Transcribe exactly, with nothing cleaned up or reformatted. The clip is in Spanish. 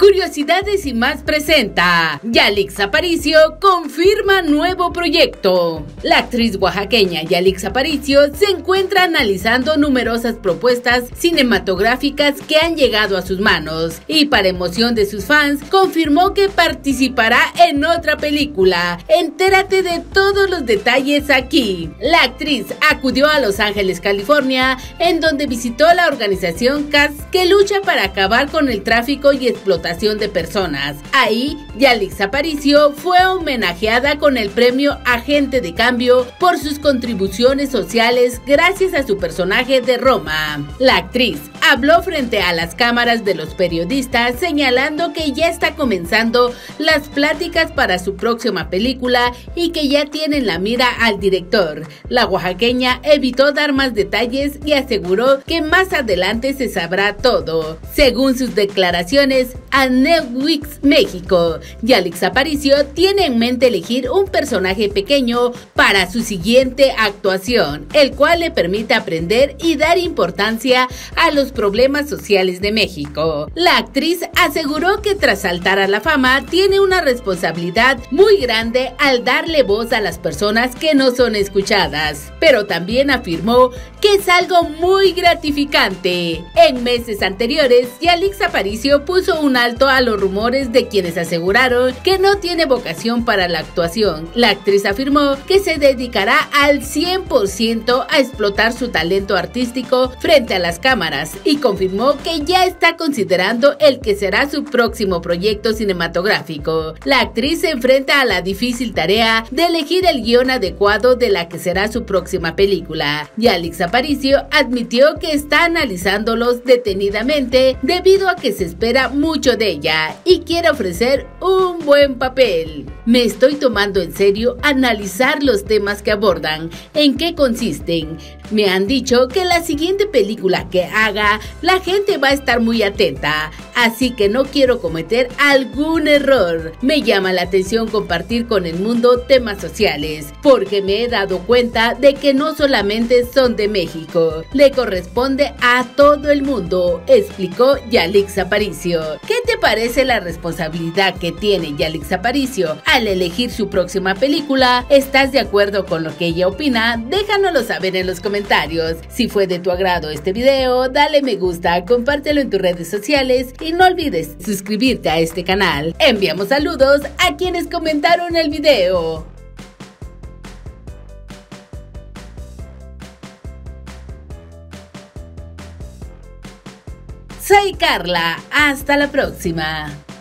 Curiosidades y más presenta. Yalix Aparicio confirma nuevo proyecto. La actriz oaxaqueña Yalix Aparicio se encuentra analizando numerosas propuestas cinematográficas que han llegado a sus manos y para emoción de sus fans confirmó que participará en otra película. Entérate de todos los detalles aquí. La actriz acudió a Los Ángeles, California, en donde visitó la organización C A S, que lucha para acabar con el tráfico y explotación de personas. Ahí, Yalix Aparicio fue homenajeada con el premio Agente de Cambio por sus contribuciones sociales gracias a su personaje de Roma. La actriz habló frente a las cámaras de los periodistas señalando que ya está comenzando las pláticas para su próxima película y que ya tienen la mira al director. La oaxaqueña evitó dar más detalles y aseguró que más adelante se sabrá todo. Según sus declaraciones a Netflix México, Yalix Aparicio tiene en mente elegir un personaje pequeño para su siguiente actuación, el cual le permite aprender y dar importancia a los problemas sociales de México. La actriz aseguró que tras saltar a la fama tiene una responsabilidad muy grande al darle voz a las personas que no son escuchadas, pero también afirmó que es algo muy gratificante. En meses anteriores, Yalix Aparicio puso un alto a los rumores de quienes aseguraron que no tiene vocación para la actuación. La actriz afirmó que se dedicará al cien por ciento a explotar su talento artístico frente a las cámaras y confirmó que ya está considerando el que será su próximo proyecto cinematográfico. La actriz se enfrenta a la difícil tarea de elegir el guión adecuado de la que será su próxima película. Yalix Aparicio admitió que está analizándolos detenidamente debido a que se espera mucho de ella y quiere ofrecer un buen papel. Me estoy tomando en serio analizar los temas que abordan, en qué consisten. Me han dicho que la siguiente película que haga, la gente va a estar muy atenta, así que no quiero cometer algún error. Me llama la atención compartir con el mundo temas sociales, porque me he dado cuenta de que no solamente son de México, le corresponde a todo el mundo, explicó Yalix Aparicio. ¿Qué te parece la responsabilidad que tiene Yalix Aparicio al elegir su próxima película? ¿Estás de acuerdo con lo que ella opina? Déjanoslo saber en los comentarios. Si fue de tu agrado este video, dale me gusta, compártelo en tus redes sociales y no olvides suscribirte a este canal. Enviamos saludos a quienes comentaron el video. Soy Carla, hasta la próxima.